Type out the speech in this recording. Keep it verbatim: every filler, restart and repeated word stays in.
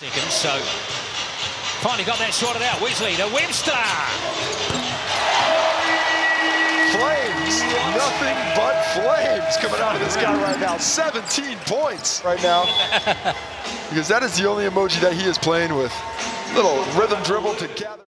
Seconds, so finally got that sorted out. Weasley to Webster. Flames, nothing but flames coming out of this guy right now. seventeen points right now. Because that is the only emoji that he is playing with. Little rhythm dribble to gather.